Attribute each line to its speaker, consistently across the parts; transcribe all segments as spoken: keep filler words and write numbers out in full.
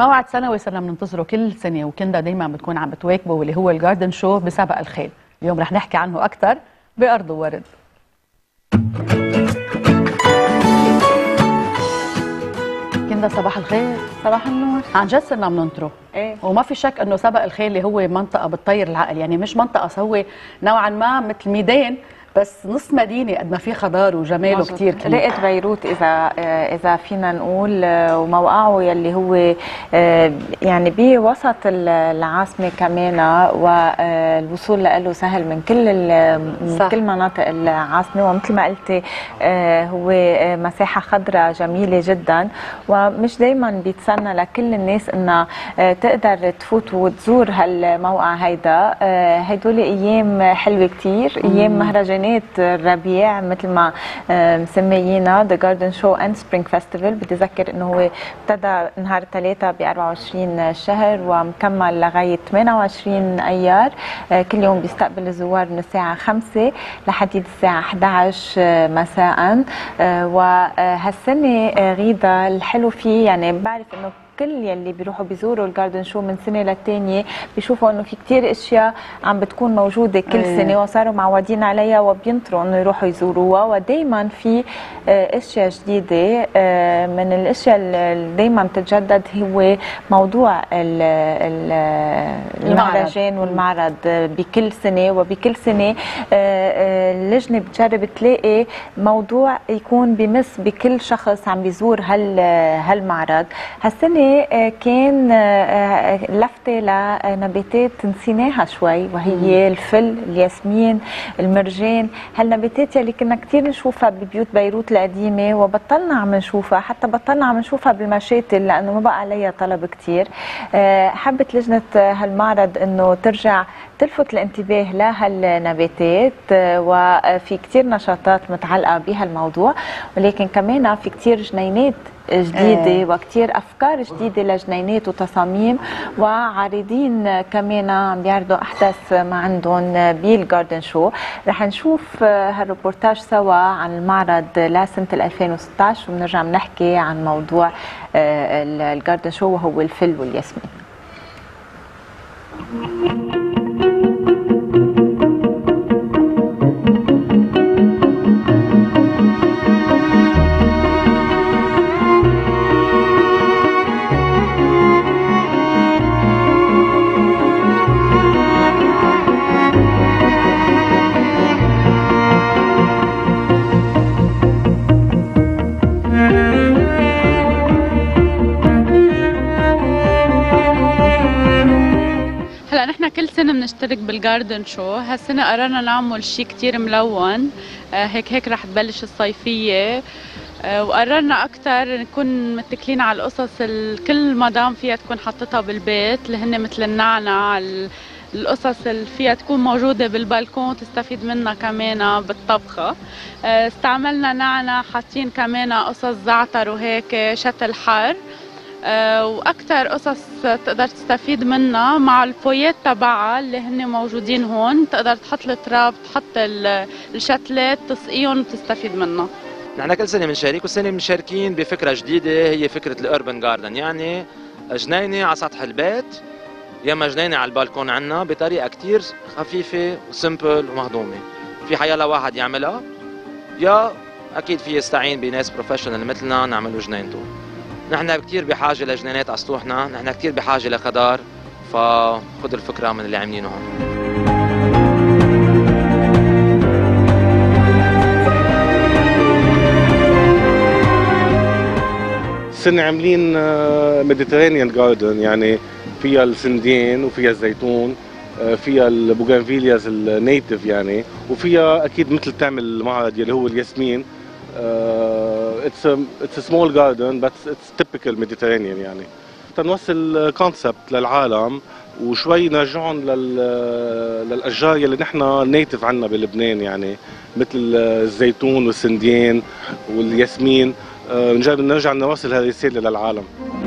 Speaker 1: موعد سنوي صرنا بننتظره كل سنه، وكندا دائما بتكون عم بتواكبه، واللي هو الجاردن شو بسبق الخيل. اليوم رح نحكي عنه اكثر بأرض وورد. كندا صباح الخير.
Speaker 2: صباح النور.
Speaker 1: عن جد صرنا بننطره.
Speaker 2: ايه،
Speaker 1: وما في شك انه سبق الخيل اللي هو منطقه بتطير العقل، يعني مش منطقه، هو نوعا ما مثل ميدان بس نص مدينه قد ما في خضار وجماله كثير كبير.
Speaker 2: رقة بيروت اذا اذا فينا نقول، وموقعه يلي هو يعني بوسط العاصمه كمان، والوصول له سهل من كل من كل مناطق العاصمه، ومثل ما قلتي هو مساحه خضراء جميله جدا، ومش دائما بيتسنى لكل الناس انها تقدر تفوت وتزور هالموقع هيدا. هدول ايام حلوه كثير، ايام مهرجان الربيع مثل ما مسميينا ذا جاردن شو اند سبرينج فيستيفال. بدي اذكر انه هو ابتدى نهار ثلاثة ب أربعة وعشرين شهر ومكمل لغايه ثمانية وعشرين ايار. كل يوم بيستقبل الزوار من الساعه خمسة لحديد الساعه إحدى عشر مساء. وهالسنه غيدا الحلو فيه، يعني بعرف انه كل يلي بيروحوا بيزوروا الجاردن شو من سنه للتانيه بيشوفوا انه في كثير اشياء عم بتكون موجوده كل سنه، وصاروا معودين عليها وبينطروا انه يروحوا يزوروها. ودائما في اشياء جديده. من الاشياء اللي دائما بتتجدد هو موضوع المهرجان والمعرض بكل سنه، وبكل سنه اللجنه بتجرب تلاقي موضوع يكون بمس بكل شخص عم بيزور هال هالمعرض. هالسنه كان لفتة لنباتات نسيناها شوي، وهي الفل، الياسمين، المرجان، هالنباتات يلي كنا كثير نشوفها ببيوت بيروت القديمة وبطلنا عم نشوفها، حتى بطلنا عم نشوفها بالمشاتل لأنه ما بقى عليها طلب كثير. حبت لجنة هالمعرض أنه ترجع تلفت الانتباه لهالنباتات، وفي كثير نشاطات متعلقة بهالموضوع، ولكن كمان في كثير جنينات جديدة ايه. وكتير أفكار جديدة لجنينات وتصاميم، وعارضين كمان عم بيعرضوا أحدث ما عندهم بالجاردن شو. رح نشوف هالروبورتاج سوا عن المعرض لسنة ألفين وستة عشر، وبنرجع بنحكي عن موضوع الجاردن شو وهو الفل والياسمين.
Speaker 3: كل سنة بنشترك بالجاردن شو. هالسنة قررنا نعمل شيء كتير ملون، آه هيك هيك رح تبلش الصيفية، آه وقررنا أكتر نكون متكلين على القصص كل مدام فيها تكون حطتها بالبيت، اللي هن مثل النعنع، القصص اللي فيها تكون موجودة بالبالكون تستفيد منها كمان بالطبخة. آه استعملنا نعنع، حاطين كمان قصص زعتر وهيك شتل حار، أه واكثر قصص تقدر تستفيد منها مع الفويات تبعها اللي هن موجودين هون. تقدر تحط التراب، تحط الشتلات، تسقيهم وتستفيد منها.
Speaker 4: نحن كل سنه بنشارك، والسنه مشاركين بفكره جديده، هي فكره الاربن جاردن، يعني جنينه على سطح البيت ياما جنينه على البالكون عنا بطريقه كثير خفيفه وسمبل ومهضومه. في حيلا واحد يعملها، يا اكيد في يستعين بناس بروفيشنال مثلنا نعملوا جنينته. نحن كثير بحاجه لجنينات على سطوحنا، نحن كثير بحاجه لخضار، فخذوا الفكره من اللي عاملينه هون.
Speaker 5: السنة عاملين ميديترينيان جاردن، يعني فيها السندين وفيها الزيتون، فيها البوغانفيلياز النيتف يعني، وفيها اكيد مثل تعمل المعرض يلي هو الياسمين. اتس اتس سمول جاردن بس اتس تيبيكال ميديترينيان، يعني تنوصل كونسبت للعالم وشوي نرجعهم لل للاشجار يلي نحن نيتف عنا بلبنان، يعني مثل الزيتون والسندين والياسمين. نجرب نرجع نوصل هذه الرسالة للعالم.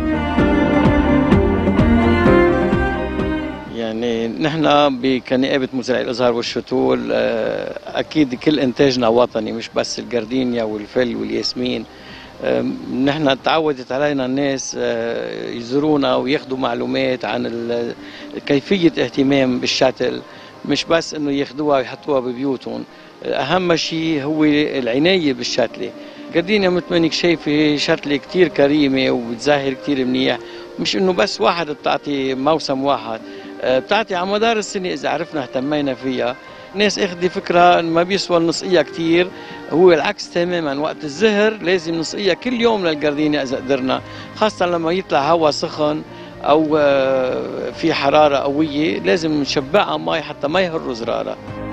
Speaker 6: يعني نحن بكنقابة مزارعي الازهار والشتول اكيد كل انتاجنا وطني، مش بس الجردينيا والفل والياسمين نحن تعودت علينا الناس يزورونا وياخذوا معلومات عن كيفية اهتمام بالشتل، مش بس انه ياخذوها ويحطوها ببيوتهم. اهم شيء هو العناية بالشتلة. جاردينيا مثل ما انك شايفة شتلة كتير كريمة وبتزهر كتير منيح، مش انه بس واحد بتعطي موسم واحد، بتعطي على مدار السنة إذا عرفنا اهتمينا فيها. الناس اخذي فكرة انه ما بيسوى النسقية كتير، هو العكس تماما. وقت الزهر لازم نسقيها كل يوم للجاردينيا إذا قدرنا، خاصة لما يطلع هواء سخن أو في حرارة قوية، لازم نشبعها مي حتى ما يهروا زرارها.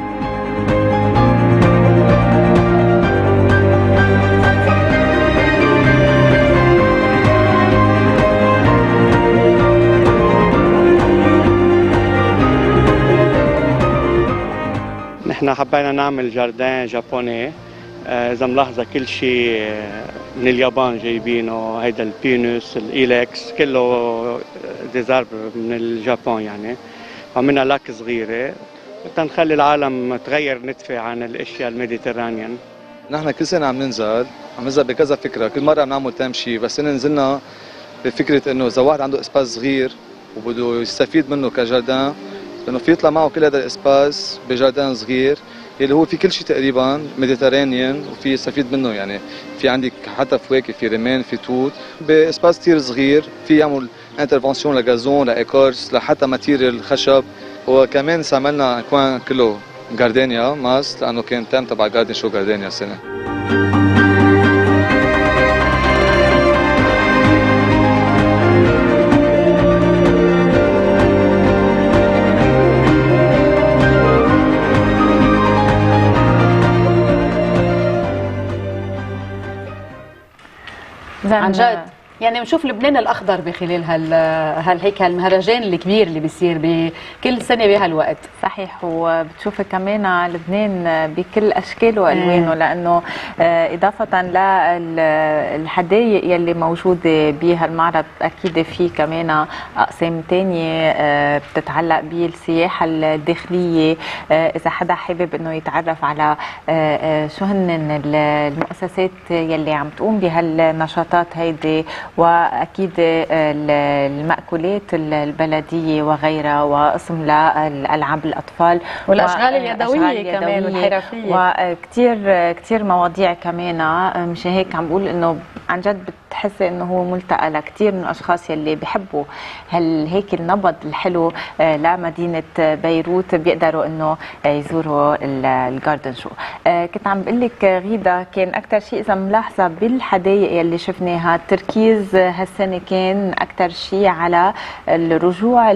Speaker 7: نحن حبينا نعمل جاردين جابوني. إذا ملاحظة كل شيء من اليابان جايبينه، هيدا البينوس الإيلكس كله ديزارب من اليابان يعني. عملنا لاك صغيرة تنخلي العالم تغير نتفة عن الأشياء الميديترانيان.
Speaker 8: نحن كل سنة عم ننزل عم ننزل بكذا فكرة، كل مرة عم نعمل تمشي، بس هنا نزلنا بفكرة إنه إذا واحد عنده إسباس صغير وبده يستفيد منه كجاردين، لأنه في يطلع معه كل هذا الإسباس بجاردين صغير اللي هو في كل شيء تقريبا ميديترانيان، وفي يستفيد منه. يعني في عندك حتى فواكه، في رمان، في توت، بإسباس كثير صغير، في يعمل انترفنسيون لغازون، لايكورس، لحتى ماتيريال خشب. وكمان استعملنا كوان كله جاردينيا ماس، لأنه كان تام تبع جاردن شو جاردينيا السنة.
Speaker 1: عن جد يعني بنشوف لبنان الاخضر بخلال هال هال هيك هالمهرجان الكبير اللي بيصير بكل سنه بهالوقت.
Speaker 2: صحيح، وبتشوفي كمان لبنان بكل اشكاله والوانه، لانه اضافه للحدائق يلي موجوده بهالمعرض اكيد في كمان اقسام ثانيه بتتعلق بالسياحه الداخليه. اذا حدا حابب انه يتعرف على شو هن المؤسسات يلي عم تقوم بهالنشاطات هيدي، واكيد المأكولات البلديه وغيرها، وقسم للالعاب الاطفال
Speaker 1: والاشغال اليدويه كمان والحرفيه،
Speaker 2: وكثير كثير مواضيع كمان. مش هيك عم بقول انه عن جد بتحسي انه هو ملتقى لكثير من الاشخاص يلي بيحبوا هال هيك النبض الحلو لمدينه بيروت، بيقدروا انه يزوروا الجاردن شو. كنت عم بقول لك غيدا، كان اكثر شيء اذا ملاحظه بالحدائق يلي شفناها، التركيز هالسنه كان اكثر شيء على الرجوع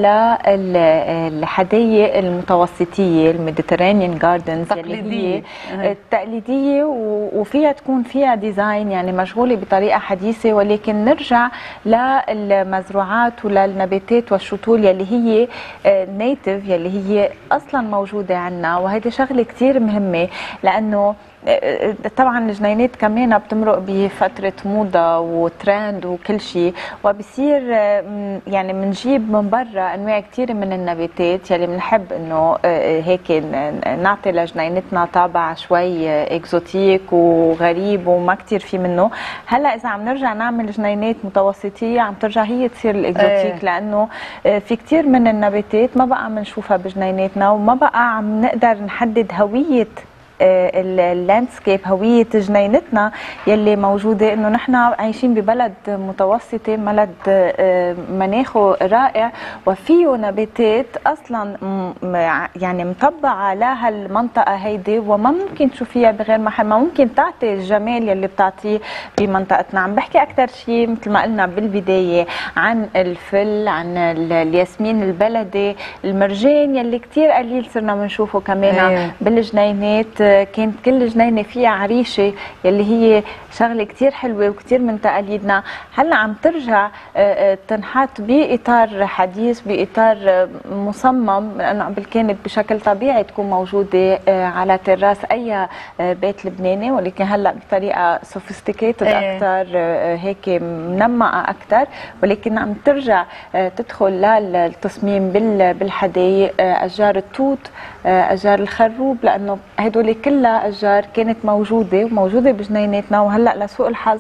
Speaker 2: للحدائق المتوسطيه، الميديترانيان جاردنز اللي هي التقليديه، وفيها تكون فيها ديزاين يعني مشغوله بطريقه حديثه، ولكن نرجع للمزروعات وللنباتات والشتول يلي هي نيتيف، يلي هي اصلا موجوده عندنا. وهيدي شغله كثير مهمه، لانه طبعا الجنينات كمان بتمرق بفتره موضه وترند وكل شيء، وبصير يعني بنجيب من برا انواع كثير من النباتات يلي بنحب انه هيك نعطي لجنينتنا طابع شوي اكزوتيك وغريب وما كثير في منه. هلا اذا عم نرجع نعمل جنينات متوسطيه، عم ترجع هي تصير الاكزوتيك، لانه في كثير من النباتات ما بقى بنشوفها بجنيناتنا، وما بقى عم نقدر نحدد هويه اللاندسكيب، هويه جنينتنا يلي موجوده، انه نحن عايشين ببلد متوسطه، بلد مناخه رائع وفيه نباتات اصلا يعني مطبعه لهالمنطقه هيدي، وما ممكن تشوفيها بغير محل، ما ممكن تعطي الجمال يلي بتعطيه بمنطقتنا. عم بحكي اكثر شيء مثل ما قلنا بالبدايه عن الفل، عن الياسمين البلدي، المرجان يلي كثير قليل صرنا بنشوفه كمان أيه. بالجنينات كانت كل جنينه فيها عريشه يلي هي شغله كثير حلوه وكثير من تقاليدنا. هلا عم ترجع تنحط باطار حديث، باطار مصمم، لانه قبل كانت بشكل طبيعي تكون موجوده على تراس اي بيت لبناني، ولكن هلا بطريقه سوفيستيكيتد اكثر، هيك منمقه اكثر، ولكن عم ترجع تدخل للتصميم بالحدائق، اشجار التوت، اشجار الخروب، لانه هدول كلها اشجار كانت موجوده وموجوده بجنيناتنا، وهلا لسوء الحظ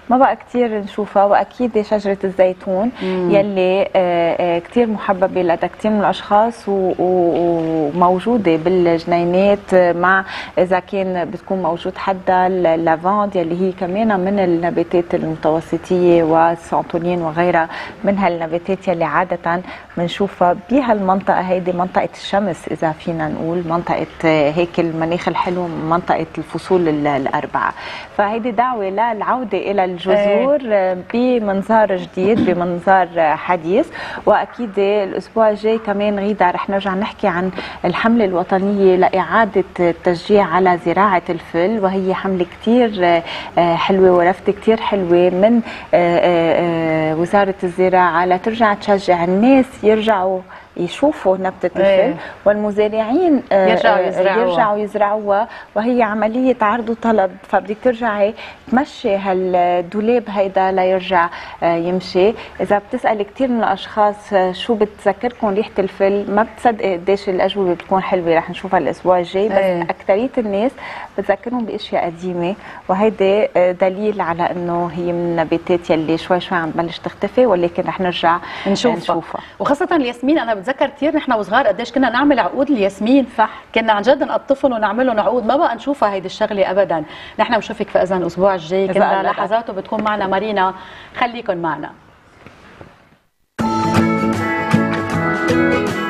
Speaker 2: ما بقى كتير نشوفها. واكيد شجره الزيتون مم. يلي كتير محببه لدى كتير من الاشخاص وموجوده بالجنينات، مع اذا كان بتكون موجود حدا اللافاند يلي هي كمان من النباتات المتوسطيه والسانتونين وغيرها من هالنباتات يلي عاده بنشوفها بهالمنطقه هيدي، منطقه الشمس اذا فينا نقول، منطقه هيك المناخ الحلو، منطقه الفصول الاربعه. فهيدي دعوه للعوده الى الجذور بمنظار جديد، بمنظار حديث. واكيد الاسبوع الجاي كمان غيدا رح نرجع نحكي عن الحمله الوطنيه لاعاده التشجيع على زراعه الفل، وهي حمله كثير حلوه ولفته كثير حلوه من وزاره الزراعه لترجع تشجع الناس يرجعوا يشوفوا نبتة الفل ايه. والمزارعين
Speaker 1: يرجعوا يزرعوها.
Speaker 2: يرجعوا يزرعوها، وهي عملية عرض وطلب، فبدك ترجعي تمشي هالدولاب هيدا ليرجع يمشي. إذا بتسألي كثير من الأشخاص شو بتذكركم ريحة الفل، ما بتصدقي قديش الأجوبة بتكون حلوة، رح نشوفها الأسبوع الجاي. بس ايه. أكثرية الناس بتذكرهم بأشياء قديمة، وهيدا دليل على إنه هي من النباتات يلي شوي شوي عم تبلش تختفي، ولكن رح نرجع نشوفها, نشوفها.
Speaker 1: وخاصة الياسمين. أنا بتذكر كثير نحن وصغار قديش كنا نعمل عقود الياسمين، صح، كنا عن جد نقطفهم ونعمل لهم عقود. ما بقى نشوفها هيدي الشغله ابدا. نحن بنشوفك في اذن الاسبوع الجاي، كنا لحظات وبتكون معنا مارينا. خليكن معنا.